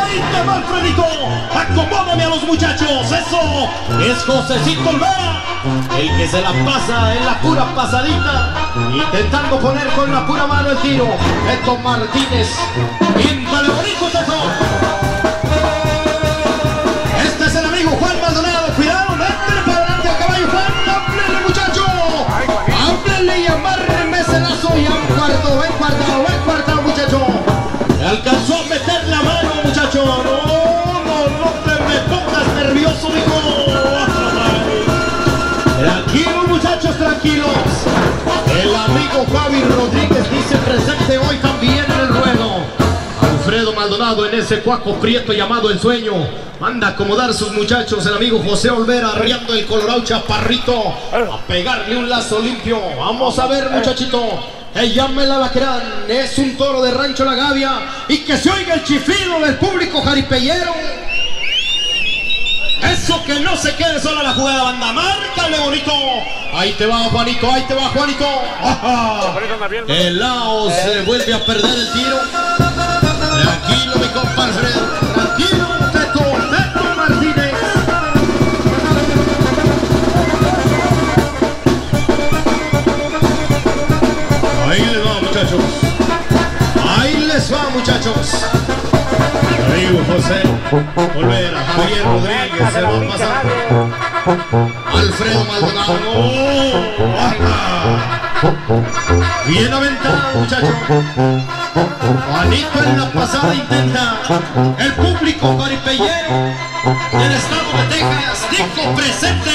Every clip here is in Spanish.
ahí te va Alfredito. Acomódame a los muchachos. Eso es Josecito Olvera, el que se la pasa en la pura pasadita, intentando poner con la pura mano el tiro. Beto Martínez, píntale bonito, Teto. Este es el amigo Juan Maldonado. Cuidado, métele para adelante al caballo Juan. Háblele, muchacho. Háblele y amárreme ese lazo. Y ven cuartado, muchacho. Alcanzó a meter la mano, muchacho. No te me pongas nervioso, mijo. Tranquilos, muchachos, tranquilos. El amigo Javi Rodríguez dice presente hoy también en el ruedo. Alfredo Maldonado en ese cuaco prieto llamado El Sueño. Manda a acomodar sus muchachos. El amigo José Olvera arriando el Colorado Chaparrito a pegarle un lazo limpio. Vamos a ver, muchachito. Llame el alacrán, es un toro de Rancho La Gavia, y que se oiga el chiflido del público jaripeyero. Eso, que no se quede sola la jugada, banda. Márcale bonito. Ahí te va Juanito, ahí te va Juanito. El Lao se vuelve a perder el tiro. Tranquilo, mi compa Alfredo. Tranquilo, Teto Martínez. Ahí les va, muchachos. Ahí les va, muchachos. Amigo José Olvera, Javier Rodríguez se va pasando. Alfredo Maldonado. Bien aventado, muchachos. Juanito en la pasada intenta. El público jaripeyero del estado de Texas dijo presente.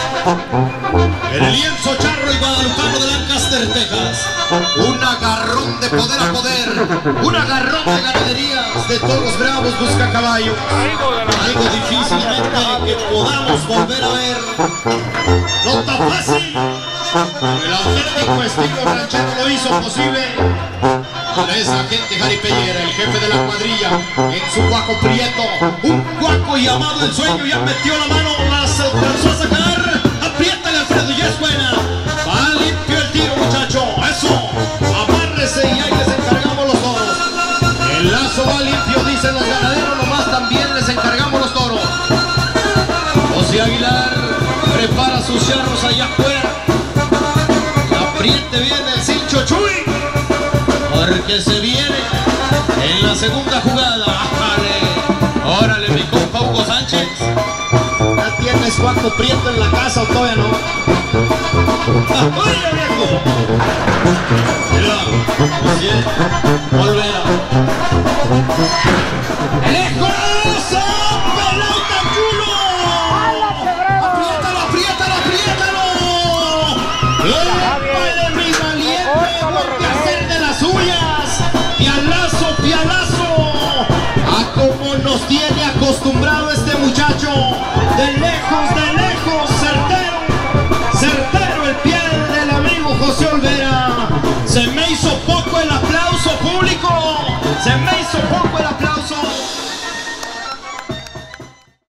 El lienzo charro y guadalupano de Lancaster, Texas. Un agarrón de poder a poder. Un agarrón de ganaderías de toros bravos busca caballo. Algo difícilmente que podamos volver a ver. No tan fácil. El auténtico estilo ranchero lo hizo posible. Para esa gente jaripeyera, el jefe de la cuadrilla en su guaco prieto. Un guaco llamado El Sueño ya metió la mano, las alcanzó a sacar. Apriétale, Alfredo, ya es buena. Va limpio el tiro, muchacho. Eso, amárrese y ahí les encargamos los toros. El lazo va limpio, dicen los ganaderos, nomás también les encargamos los toros. José Aguilar prepara sus charros allá afuera. Apriete bien el cincho Chuy, porque se viene en la segunda jugada. Órale, mi compa Hugo Sánchez. ¿Ya tienes cuarto prieto en la casa o todavía no? ¡Oye, viejo! Mira, José Olvera. ¡Lejos! ¡Pelota chulo! ¡Apriétalo, apriétalo, apriétalo! ¡Epa de mi valiente! ¡Vuelve a hacer de las suyas! ¡Pialazo, pialazo! ¡A cómo nos tiene acostumbrado este muchacho! ¡De lejos, certero! ¡Certero el pie del amigo José Olvera! ¡Se me hizo poco el aplauso público! ¡Se me hizo poco el